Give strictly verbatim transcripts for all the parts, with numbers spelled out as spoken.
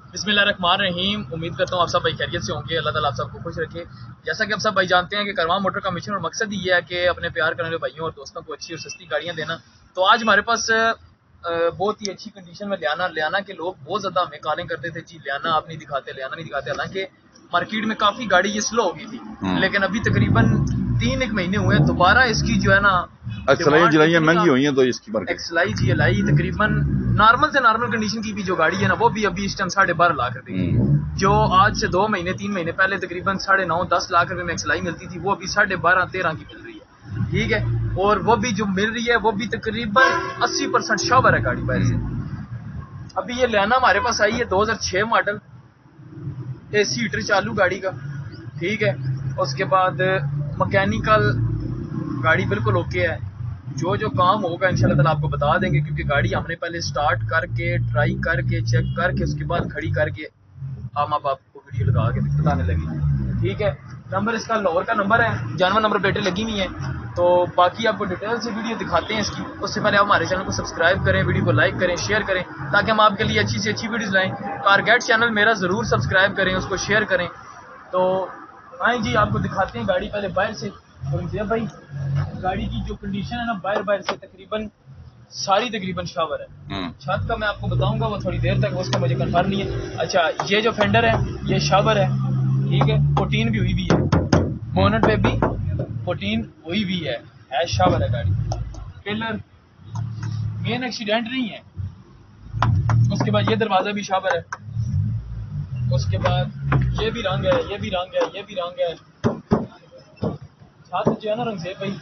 बिस्मिल्लाहिर्रहमानिर्रहीम। उम्मीद करता हूँ आप सब भाई खैरियत से होंगे। अल्लाह ताला आप सबको खुश रखे। जैसा कि आप सब भाई जानते हैं कि करवान मोटर का मिशन और मकसद ही ये है कि अपने प्यार करने वाले भाइयों और दोस्तों को अच्छी और सस्ती गाड़ियाँ देना। तो आज हमारे पास बहुत ही अच्छी कंडीशन में लियाना लियाना के लोग बहुत ज़्यादा हमें कॉलिंग करते थे, जी लियाना आप नहीं दिखाते, लियाना नहीं दिखाते। हालांकि मार्केट में काफ़ी गाड़ी ये स्लो हो गई थी, लेकिन अभी तकरीबन तीन एक महीने हुए दोबारा इसकी जो है ना एक्सलाइयाँ जलाइयाँ महंगी हुई हैं, तो इसकी मार्केट एक्सलाई जी एलाई तकरीबन नॉर्मल से नॉर्मल कंडीशन की भी जो गाड़ी है ना वो भी अभी इस टाइम साढ़े बारह लाख रुपए की, जो आज से दो महीने तीन महीने पहले तकरीबन साढ़े नौ दस लाख रुपए में एक्सलाई मिलती थी, वो अभी साढ़े बारह तेरह की मिल रही है। ठीक है, और वो भी जो मिल रही है वो भी तकरीबन अस्सी परसेंट शावर है गाड़ी बाहर से। अभी ये लियाना हमारे पास आई है दो हजार छह मॉडल, एसी हीटर चालू गाड़ी का। ठीक है, उसके बाद मैकेनिकल गाड़ी बिल्कुल ओके है, जो जो काम होगा इंशाल्लाह ताला आपको बता देंगे, क्योंकि गाड़ी हमने पहले स्टार्ट करके ट्राई करके चेक करके उसके बाद खड़ी करके हम अब आपको वीडियो लगा के बताने लगे। ठीक है, नंबर इसका लाहौर का नंबर है, जानवर नंबर प्लेटें लगी हुई हैं। तो बाकी आपको डिटेल से वीडियो दिखाते हैं इसकी। उससे पहले आप हमारे चैनल को सब्सक्राइब करें, वीडियो को लाइक करें, शेयर करें, ताकि हम आपके लिए अच्छी से अच्छी वीडियोज़ लाएँ। कारगेट चैनल मेरा ज़रूर सब्सक्राइब करें, उसको शेयर करें। तो आए जी आपको दिखाते हैं गाड़ी पहले बाहर से। तो भाई गाड़ी की जो कंडीशन है ना बाहर बाहर से तकरीबन सारी तकरीबन शावर है। छत का मैं आपको बताऊंगा वो थोड़ी देर तक, उसका मुझे कंफर्म नहीं है। अच्छा, ये जो फेंडर है ये शावर है। ठीक है, फोर्टीन भी हुई भी है, बोनट पे भी फोर्टीन हुई भी है, है शावर है गाड़ी। पिलर मेन एक्सीडेंट नहीं है। उसके बाद ये दरवाजा भी शावर है। उसके बाद ये भी रंग है, ये भी रंग है, ये भी रंग है। छत जो है ना रंग से भाई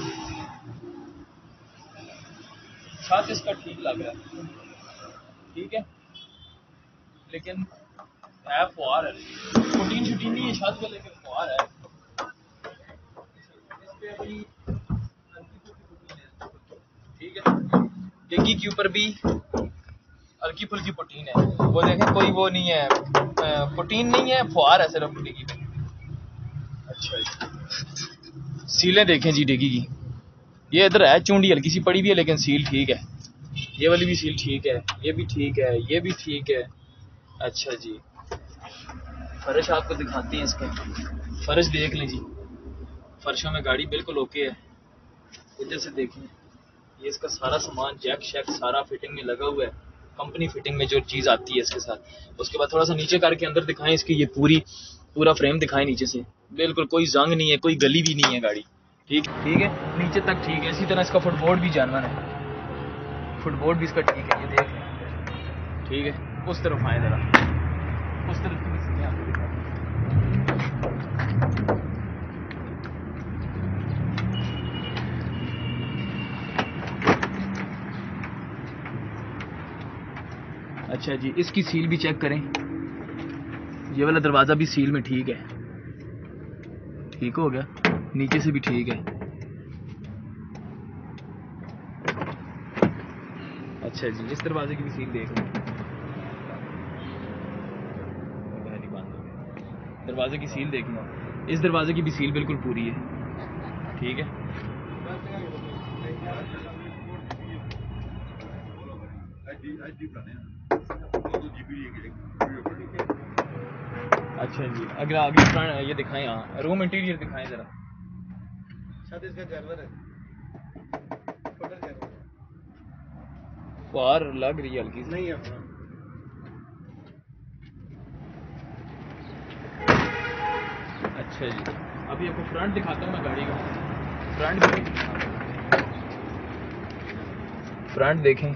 छत इसका ठीक लग रहा है। ठीक है, लेकिन है फुहार है, शूटिंग शूटिंग नहीं है छत पे, लेकिन फुहार है इस पे भाई। ठीक है, डिग्गी के ऊपर भी हल्की फुल्की पुटीन है, वो देखें कोई वो नहीं है, पुटीन नहीं है, फुहार है सिर्फ डिग्गी पे। अच्छा जी, सीलें देखें जी डिग्गी की, ये इधर है चूंडी हल्की सी पड़ी भी है, लेकिन सील ठीक है। ये वाली भी सील ठीक है, ये भी ठीक है, ये भी ठीक है। अच्छा जी, फर्श आपको दिखाते हैं, इसका फर्श देख लें जी, फर्शों में गाड़ी बिल्कुल ओके है। इधर से देखें, ये इसका सारा सामान जैक शैक सारा फिटिंग में लगा हुआ है, कंपनी फिटिंग में जो चीज़ आती है इसके साथ। उसके बाद थोड़ा सा नीचे करके अंदर दिखाएं, इसकी ये पूरी पूरा फ्रेम दिखाएं नीचे से, बिल्कुल कोई जंग नहीं है, कोई गली भी नहीं है गाड़ी। ठीक ठीक है, नीचे तक ठीक है। इसी तरह इसका फुटबोर्ड भी जानवर है, फुटबोर्ड भी इसका ठीक है, ये देख लें। ठीक है, उस तरफ आए जरा, उस तरफ की सीटें आपको दिखा। अच्छा जी, इसकी सील भी चेक करें, ये वाला दरवाज़ा भी सील में ठीक है, ठीक हो गया, नीचे से भी ठीक है। अच्छा जी, इस दरवाजे की भी सील देख लो, दरवाजे की सील देख लो, इस दरवाजे की भी सील बिल्कुल पूरी है। ठीक है, अच्छा जी, अगला अगली फ्रंट ये दिखाएं, हाँ रूम इंटीरियर दिखाएं जरा। छत इसका जानवर है, बाहर लग रही है हल्की नहीं है। अच्छा जी, अभी आपको फ्रंट दिखाता हूँ मैं गाड़ी का, फ्रंट भी फ्रंट देखें,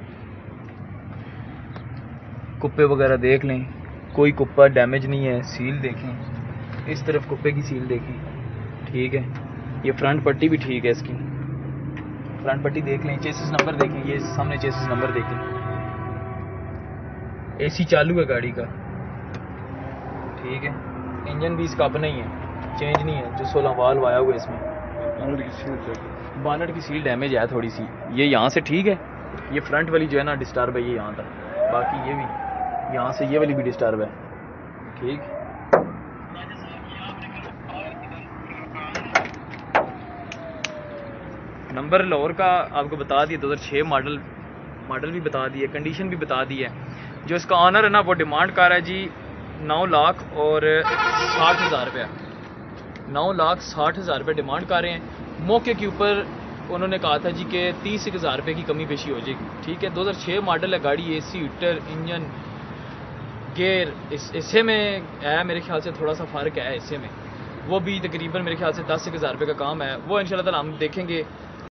कुप्पे वगैरह देख लें, कोई कुप्पा डैमेज नहीं है। सील देखें, इस तरफ कुप्पे की सील देखें। ठीक है, ये फ्रंट पट्टी भी ठीक है इसकी, फ्रंट पट्टी देख लें। चेसिस नंबर देखें, ये सामने चेसिस नंबर देखें। एसी चालू है गाड़ी का। ठीक है, इंजन भी इसका अपना ही है, चेंज नहीं है, जो सोलह वाल्व आया हुआ है इसमें। बानट की सील डैमेज है थोड़ी सी, ये यहाँ से ठीक है, ये फ्रंट वाली जो है ना डिस्टर्ब है, ये यहाँ तक, बाकी ये भी यहाँ से ये वाली भी डिस्टर्ब है। ठीक, नंबर लाहौर का आपको बता दिया, दो हज़ार छह मॉडल मॉडल भी बता दिए, कंडीशन भी बता दी है। जो इसका ऑनर है ना वो डिमांड कर रहा है जी नौ लाख और साठ हज़ार रुपया, नौ लाख साठ हज़ार रुपये डिमांड कर रहे हैं। मौके के ऊपर उन्होंने कहा था जी कि तीस एक हज़ार रुपये की कमी पेशी हो जाएगी, ठीक है। दो हज़ार छः मॉडल है गाड़ी, एसी, हीटर, इंजन, गेयर इस हिस्से में है, मेरे ख्याल से थोड़ा सा फ़र्क है हिस्से में, वो भी तकरीबन मेरे ख्याल से दस एक हज़ार रुपये का काम है, वो इंशाल्लाह ताला हम देखेंगे।